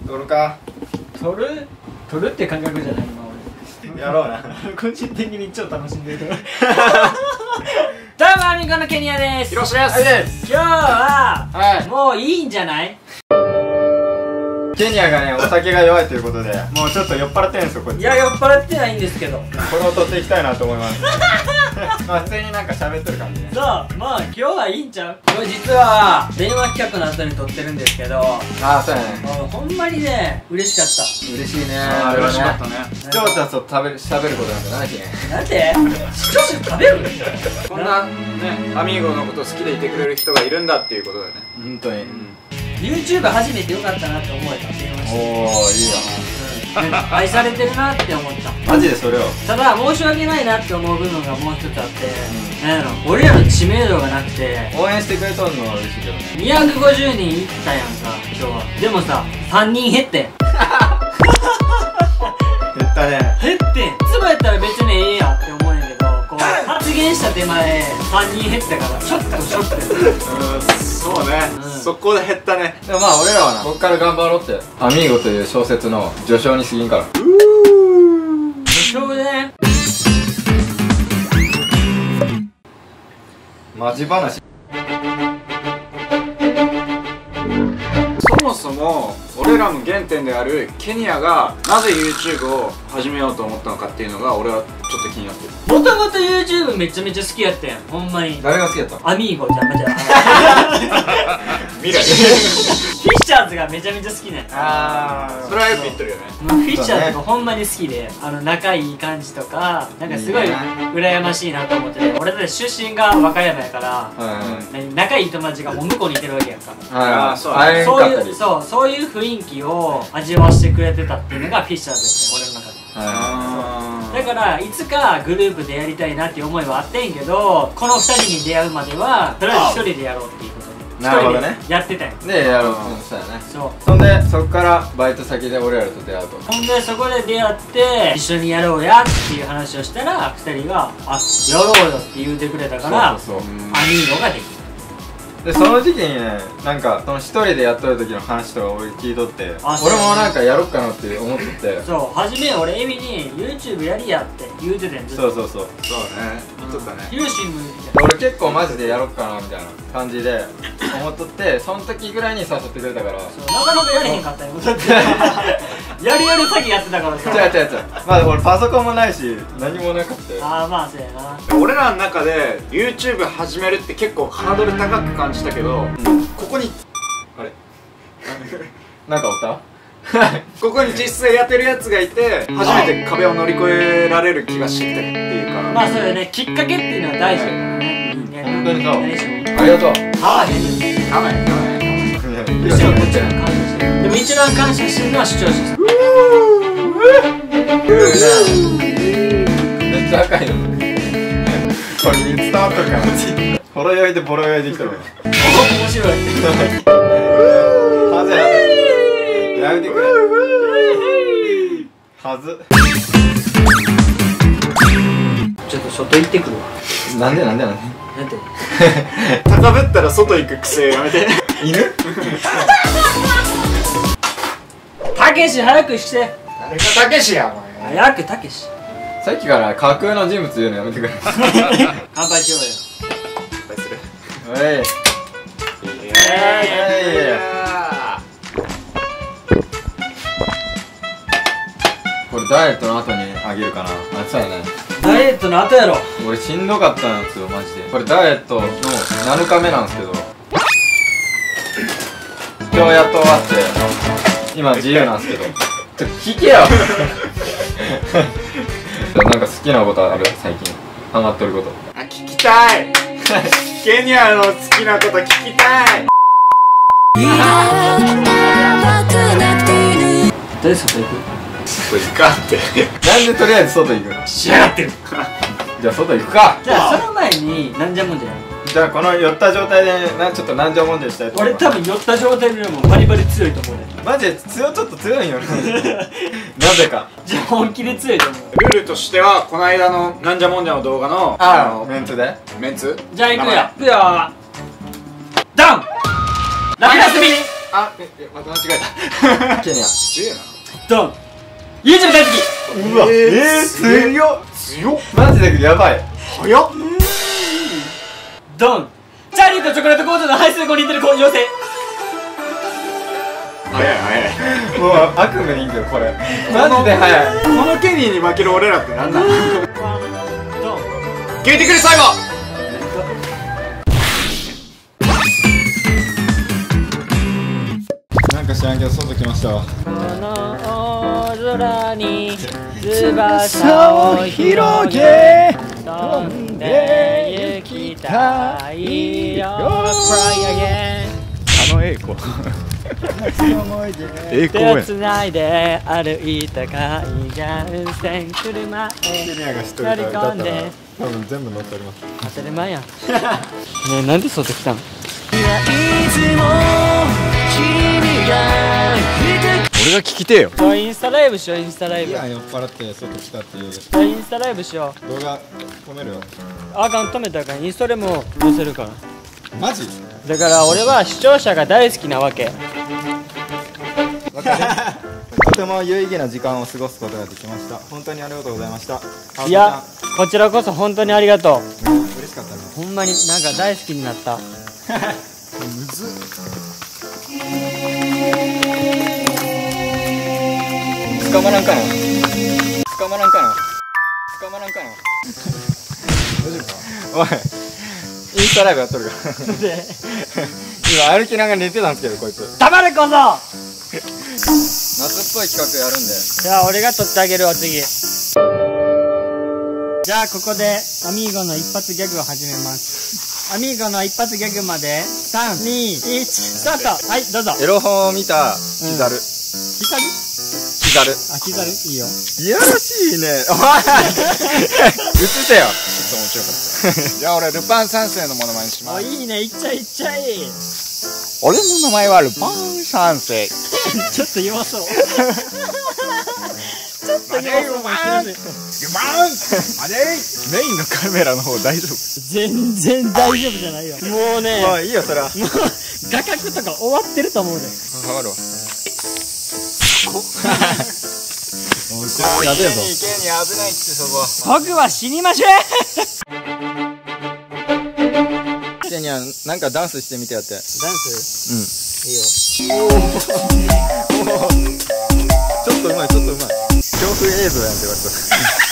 撮るか。 撮るって感覚じゃない今俺。 やろうな。 個人的に超楽しんでるから。どうもアミコのケニアです。 ひろしです。 今日は、 はい。 もういいんじゃない？ ケニアがね、お酒が弱いということで、もうちょっと酔っ払ってるんですよ、こっち。 いや、酔っ払ってないんですけど。 これを撮っていきたいなと思います。まあ普通になんか喋ってる感じね。 そう、まあ今日はいいんちゃう？これ実は電話企画の後に撮ってるんですけど、 ああ、そうやね。 ほんまにね、嬉しかった。 嬉しいね。 あー、嬉しかったね。 視聴者と喋ることなんてないしね。 なんで？視聴者食べる？ こんなね、アミーゴのこと好きでいてくれる人がいるんだっていうことだよね。 本当に。 YouTube 始めてよかったなって思えた。電話して。 おお、いい愛されてるなって思った。 マジでそれを。 ただ申し訳ないなって思う部分がもう一つあって、なんやろ、俺らの知名度がなくて応援してくれとんのは嬉しいけどね。 250人いったやんか今日は。でもさ、3人減ってん。 減ったね。 減ってん。いつもやったら別にええやって思うんやけど、こう発言した手前3人減ったからちょっとショック。 そうね、そこで減ったね。 でもまあ俺らはな、こっから頑張ろうって。アミーゴという小説の序章に過ぎんから。 序章でね。 マジ話。 そもそも俺らの原点であるケニアがなぜ YouTube を始めようと思ったのかっていうのが俺はちょっと気になってる。 もともと YouTube めちゃめちゃ好きやったやん、ほんまに。 誰が好きやったの？ アミーゴじゃん、じゃ未来フィッシャーズがめちゃめちゃ好きね。 あそれはよく言ってるよね。 フィッシャーズがほんまに好きで、仲いい感じとか、なんかすごい羨ましいなと思ってて、俺だって出身が和歌山やから、仲いい友達がもう向こうにいてるわけやんか。 ああ、 そう会えんかったり。 そういう雰囲気を味わわしてくれてたっていうのがフィッシャーズですね、俺の中で。だからいつかグループでやりたいなっていう思いはあってんけど、この2人に出会うまではとりあえず1人でやろうっていうことでなるほどね。 1人でやってたんよ。 で、やろう。そうやね。 そう。 そんで、そっからバイト先で俺らと出会うと。 ほんでそこで出会って一緒にやろうやっていう話をしたら2人が「あ、やろうよ」って言うてくれたからそうそうそう。 アミーゴができた。 で、その時期にね、なんかその一人でやっとる時の話とか俺聞いとって、 あ俺もなんかやろっかなって思っとって。 そう初め俺エミに YouTube やりやって言うててん。ずっとそうそうそう。 そうね、言っとったね。 ヒロシも言うてで俺結構マジでやろっかなみたいな感じで思っとって、その時ぐらいに誘ってくれたから。 そうなかなかやれへんかったよ。だってやる詐欺やってたからさ。 違う。まあ俺パソコンもないし何もなかった。 ああ、まあそうやな。 俺らの中で YouTube 始めるって結構ハードル高く感じたけど、ここにあれなんかおった？ ここに実際やってるやつがいて初めて壁を乗り越えられる気がしてきたっていうか。 まあそうよね、きっかけっていうのは大事だからね。 本当にそう。 何しろありがとう。 ああ、へん。 ダメむしろこっちが感謝してる。でも一番感謝してるのは視聴者さん。 めっちゃ赤いの。これ伝わっとるかな。ほろ酔いでボロ酔いできとるわ。 面白い。 はずやめてくれ。はず。 ちょっと外行ってくるわ。 なんでなんて高ぶったら外行く癖やめて。 犬？ たけし早くして。 誰がたけしやお前。 早くたけし。 さっきから架空の人物言うのやめてくれ。 乾杯しようよ。 乾杯する。 おい。これダイエットの後にあげるかな。あ、そうやね。 ダイエットの後やろ。 俺しんどかったんですよマジで。これダイエットの7日目なんですけど、今日やっと終わって今自由なんですけど、聞けよ。なんか好きなことある？最近ハマっとること。 あ、聞きたい。ケニアの好きなこと聞きたい。 どう外行く？ これ行かんって。 なんでとりあえず外行くの？ 仕上がってる。 じゃあ外行くか。 じゃあその前になんじゃもんじゃやる。 じゃあこの寄った状態でちょっと何条問題したいと思います。 俺多分寄った状態でもバリバリ強いと思うね。 マジでちょっと強いよね。なぜか。 じゃあ本気で強いと思う。 ルールとしてはこの間のなんじゃもんじゃの動画のメンツでメンツ。 じゃあ行くよ。いくよ。ダン。ラピラスミ。 あ、また間違えた。 ケニア。 強えな。 ドン YouTube 大好き。 うわ、強っ。 強っ。 マジでやばい。 早っ。 ドンチャーリーとチョコレート工場の排水溝に似てる妖精。 早い早い。 もう悪夢にいんだよこれ。マジで早い。 このケニーに負ける俺らってなんだ。 ドン決めてくれ最後。 なんか知らんけど外来ましたわ。 この大空に翼を広げ飛んで行きたいよ Fly again 栄光栄手をつないで歩いた海岸線車へケニアが知っと乗りる歌だったら込んで多分全部乗っております。 当たり前やんねえなんで外来たん。 俺が聞きてえよ。 インスタライブしよう。インスタライブいや酔っ払って外来たっていうインスタライブしよう。 動画込めるよ。 あかん止めたらあかん。インスタでも載せるから。 マジ？ だから俺は視聴者が大好きなわけ。 わかる。とても有意義な時間を過ごすことができました。本当にありがとうございました。 いやこちらこそ本当にありがとう。 嬉しかったな。 ほんまになんか大好きになった。 むずっ。捕まらんかな。捕まらんかな。捕まらんかな。大丈夫か。おい。インスタライブやっとるから。 で今歩きながら寝てたんですけどこいつ。 黙れこそ。 夏っぽい企画やるんで。 じゃあ俺が撮ってあげるわ次。じゃあここでアミーゴの一発ギャグを始めます。アミーゴの一発ギャグまで3、2、1スタート。はいどうぞ。 エロ本を見たキザル。 キザル？ キザル。 あキザルいいよ。 いやらしいね。お前映せよ。 ちょっと面白かった。じゃあ俺ルパン三世のモノマネします。 いいねいっちゃいいっちゃい。 俺の名前はルパン三世。 ちょっと弱そう。ちょっと弱そうかもしれない。 ルパンあれメインのカメラの方大丈夫？ 全然大丈夫じゃないよ。もうねもういいよそれは。 もう画角とか終わってると思うね。 わかるわ。やべえぞ。 池に危ないってそこ。 僕は死にません。 ケニアなんかダンスしてみてやって。 ダンス？いいよ。 ちょっとうまいちょっとうまい。恐怖映像やんって言われた。